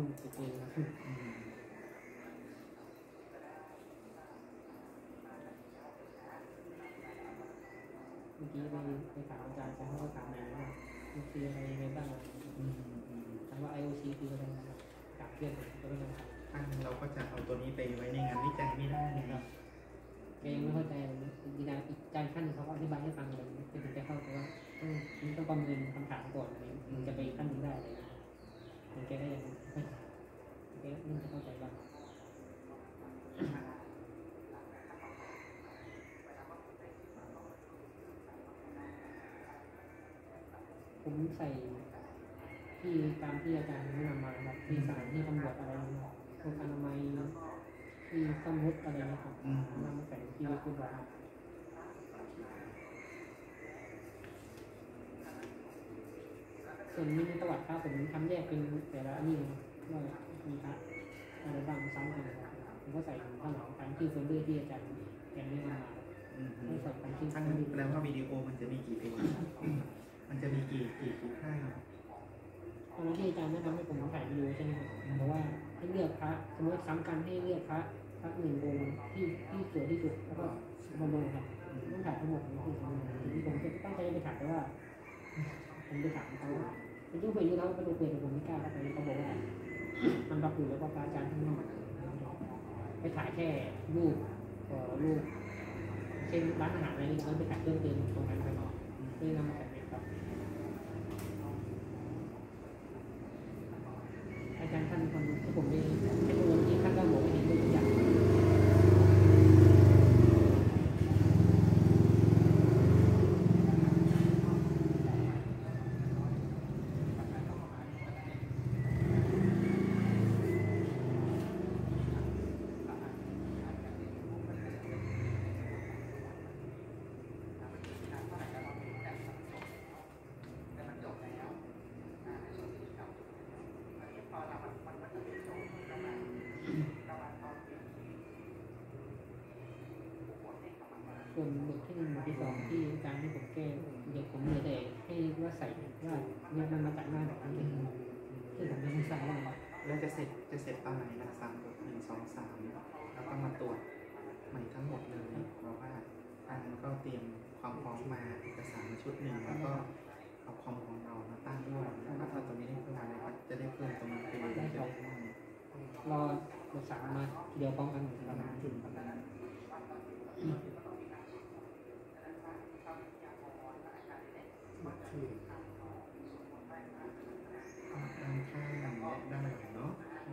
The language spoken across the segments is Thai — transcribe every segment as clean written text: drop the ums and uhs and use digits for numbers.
ฝึกเองครับเมื่อกี้ไปถามอาจารย์เขาก็ถามอะไรว่ามันคืออะไรยังไงบ้างถามว่า IOC คืออะไรนะครับถามเพื่อนก็ไม่รู้ครับเราก็จะเอาตัวนี้ไปไว้ในงานวิจัยไม่ได้นะครับแกยังไม่เข้าใจอีกการขั้นเขาอธิบายให้ฟังเลยถึงจะเข้าใจว่ามันต้องประเมินคำถามก่อนมันจะไปขั้นนี้ได้เลยมันแกก็ยังไม่แกน่าจะเข้าใจบ้างผมใส่ที่ตามที่อาจารย์แนะนำมาครับที่สถานที่ตำรวจอะไรโรงพยาบาลอนามัยที่ซ่อมรถอะไรนะครับนำมาใส่ที่ไว้คุณว่าส่วนนี้ประวัติพระผมทำแยกเป็นแต่ละนี่ว่ามีพระอะไรบ้างซ้ำกันผมก็ใส่ข้างหลังตามที่โฟลเดอร์ที่อาจารย์แนะนำมาไม่ใส่ตามที่ทั้งแล้วว่าวิดีโอมันจะมีกี่เพลงมันจะมีกี่ค่ายตอนที่อาจารย์แนะนำให้ผมถ่ายวิดีโอใช่ไหมครับเพราะว่าให้เลือกพระสมมติซ้ำกันให้เลือกพระหนึ่งองค์ที่สวยที่สุดแล้วก็มาลงครับต้องถ่ายทั้งหมดนี่คือสิ่งที่ผมจะตั้งใจไปถ่ายแต่ว่าผมไปถามเขาเป็นทุกคนอยู่แล้วไปดูเปลี่ยนผมไม่กล้าไปเขาบอกว่ามันรับอยู่แล้วก็พระอาจารย์ท่านไม่ไปถ่ายแค่รูปเช่นร้านอาหารอะไรนี่เขาไปถ่ายเพิ่มเติมตรงนั้นไปเพื่อนำมาแต่งครับอาจารย์ท่านคนที่ผมได้ให้ดูที่ท่านก็บอกให้เห็นตัวอย่างส่วนบทที่1บทที่2ที่อาจารย์ที่ผมแก้เดี๋ยวผมเลยแต่ให้ว่าใส่ว่าเนี่ยมันมาจากหน้าไหนที่ผมยังไม่ทราบว่าแล้วจะเสร็จตอนไหนนะ3 1 2 3แล้วก็มาตรวจใหม่ทั้งหมดเลยเพราะว่าทางก็เตรียมความพร้อมมาเอกสารชุดหนึ่งแล้วก็เอาคอมของเรามาตั้งด้วยแล้วก็ถ้าตรงนี้ได้เพิ่มอะไรก็จะได้เพิ่มตรงนี้ไปเลยจะได้รอเอกสารมาเดียวพร้อมกันประมาณถึงประมาณด้านข้างและด้านหลังเนาะ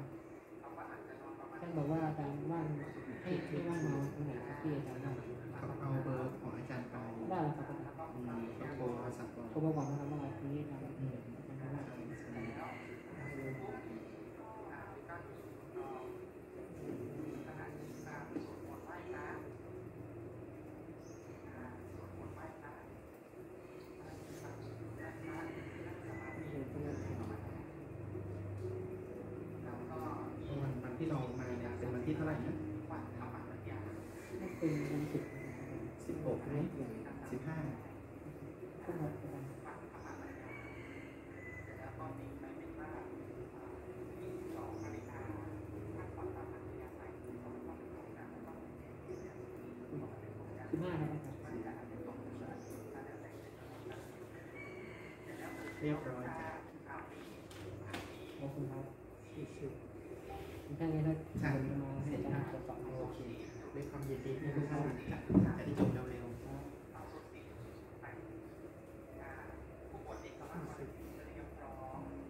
ท่านบอกว่าอาจารย์ว่างให้ว่างมาตรงไหนครับที่อาจารย์ว่างเขาเอาเบอร์ของอาจารย์ไปได้แล้วครับก็โทรศัพท์โทรมาบอกนะครับว่าทีนี้ครับวันที่เรามาเนี่ยเป็นวันที่เท่าไหร่นะเป็นวันศุกร์ 16นะ15 ก็หมดไป15ครับเรียบร้อยขอบคุณครับแค่นี้ถ้าจะมาให้อาจารย์ตรวจสอบโอเคด้วยความยินดีที่ทุกท่านจะได้